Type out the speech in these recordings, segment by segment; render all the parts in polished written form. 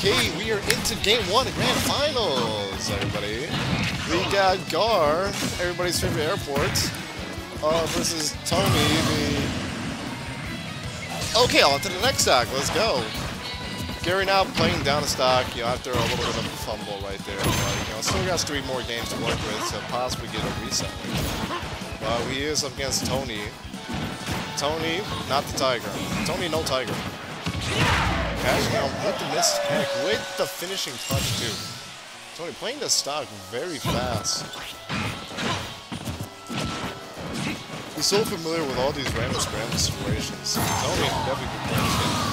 Okay, we are into game one, grand finals, everybody. We got Gar, everybody's favorite airport, versus Tony, Okay, on to the next stock, let's go. Gary now playing down a stock, after a little bit of a fumble right there. But, still got 3 more games to work with to possibly get a reset. But he is up against Tony. Tony, not the Tiger. Tony, no Tiger. Cashing out with the missed kick, with the finishing touch too. Tony playing the stock very fast. He's so familiar with all these random scramble situations. Tony definitely be playing this game.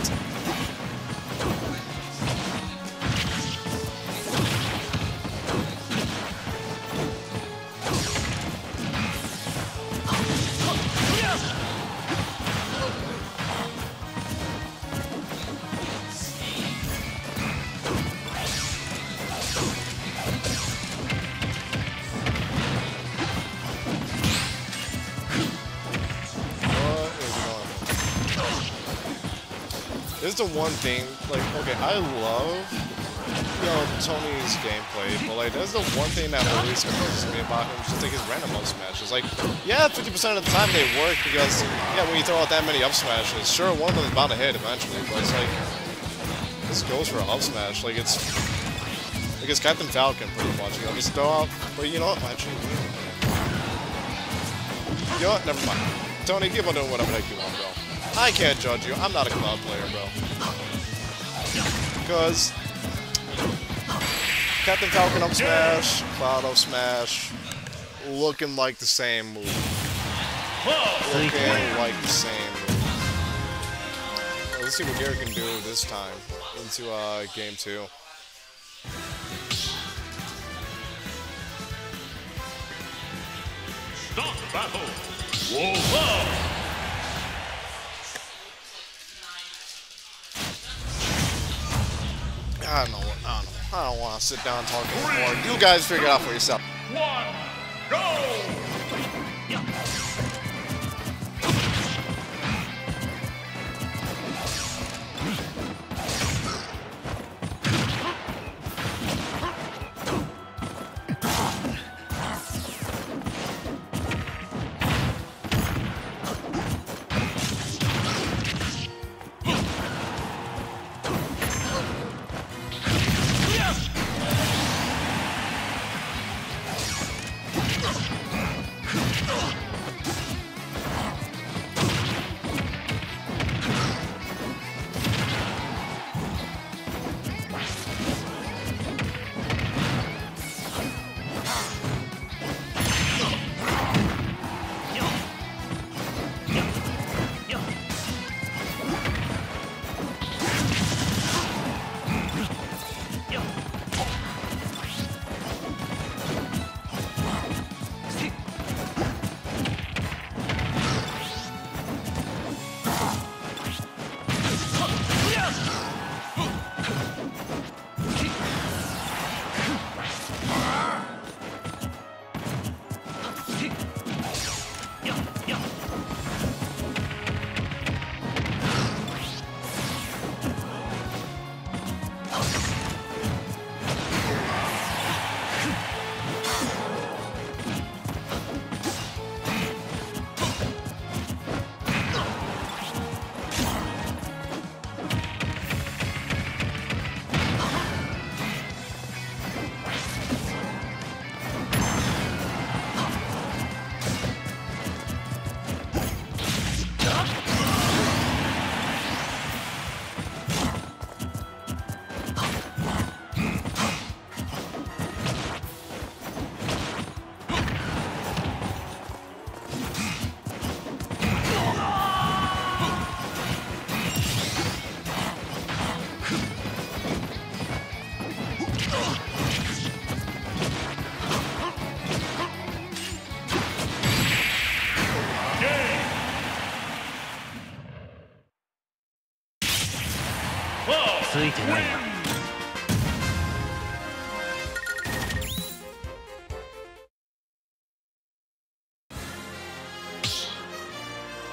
This is the one thing, okay, I love, Tony's gameplay, but, that's the one thing that always confuses me about him, just, his random up smashes. Yeah, 50% of the time they work because, when you throw out that many up smashes, sure, one of them is bound to hit eventually, but it's this goes for an up smash, it's Captain Falcon, pretty much, just throw out, but you know what, actually, never mind. Tony, keep on doing whatever the heck you want, bro. I can't judge you. I'm not a Cloud player, bro. Because Captain Falcon up smash, Cloud up smash, looking like the same move. Looking like the same move. Let's see what Gary can do this time into game 2. Start the battle. Whoa. I don't know. I don't want to sit down and talk anymore. You guys figure it out for yourself. 1, go!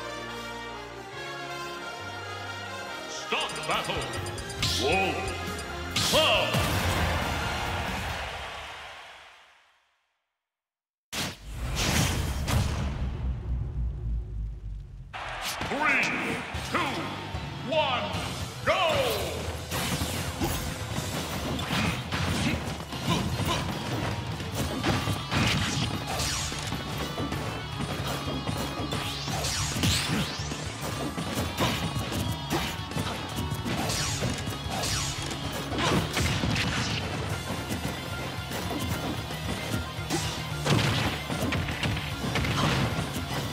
Start the battle. Whoa. Club. 3, 2, 1, go!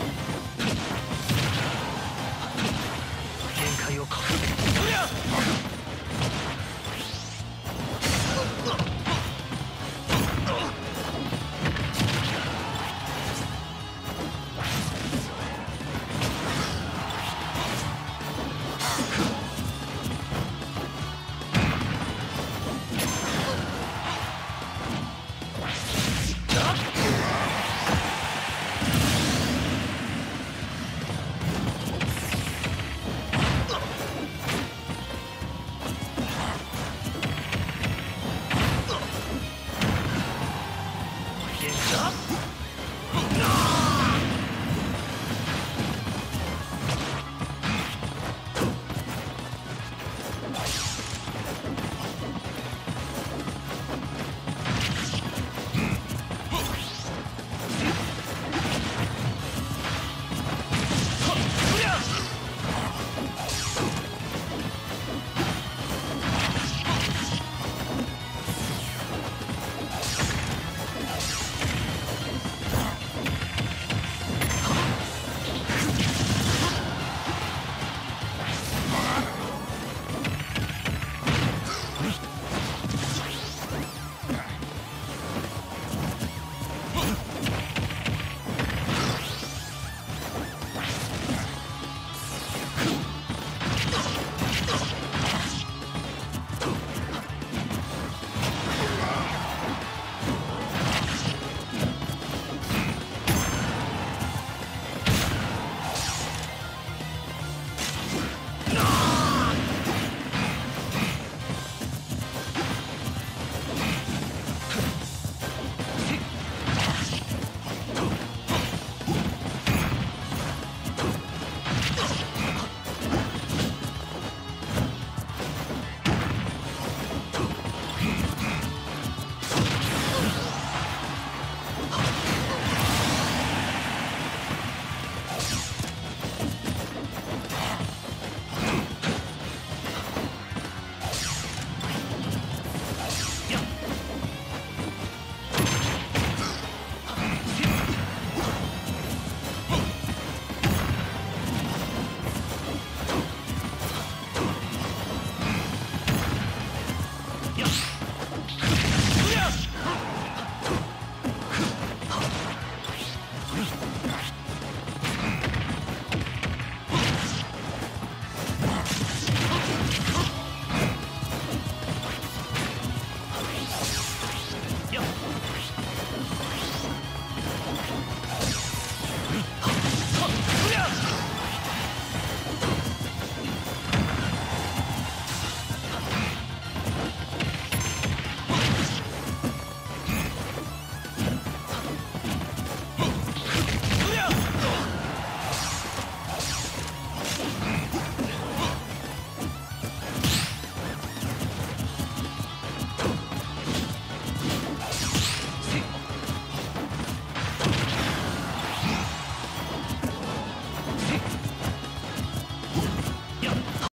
限界をかける。